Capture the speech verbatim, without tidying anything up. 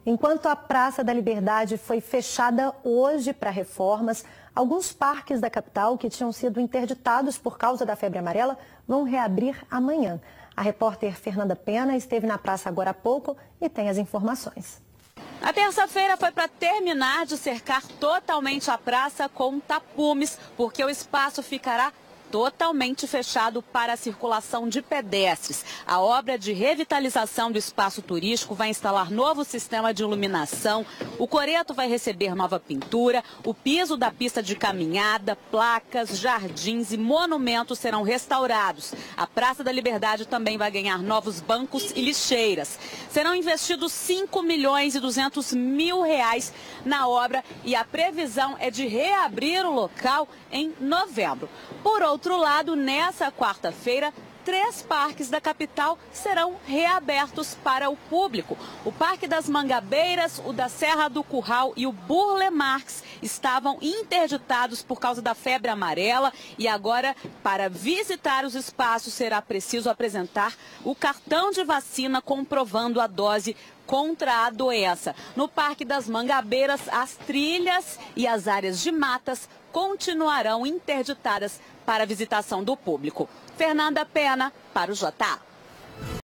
Enquanto a Praça da Liberdade foi fechada hoje para reformas, alguns parques da capital que tinham sido interditados por causa da febre amarela vão reabrir amanhã. A repórter Fernanda Pena esteve na praça agora há pouco e tem as informações. A terça-feira foi para terminar de cercar totalmente a praça com tapumes, porque o espaço ficará totalmente fechado para a circulação de pedestres. A obra de revitalização do espaço turístico vai instalar novo sistema de iluminação, o coreto vai receber nova pintura, o piso da pista de caminhada, placas, jardins e monumentos serão restaurados. A Praça da Liberdade também vai ganhar novos bancos e lixeiras. Serão investidos cinco milhões e duzentos mil reais na obra e a previsão é de reabrir o local em novembro. Por outro lado, nessa quarta-feira, três parques da capital serão reabertos para o público. O Parque das Mangabeiras, o da Serra do Curral e o Burle Marx estavam interditados por causa da febre amarela e agora, para visitar os espaços, será preciso apresentar o cartão de vacina comprovando a dose contra a doença. No Parque das Mangabeiras, as trilhas e as áreas de matas continuarão interditadas para a visitação do público. Fernanda Pena, para o J A.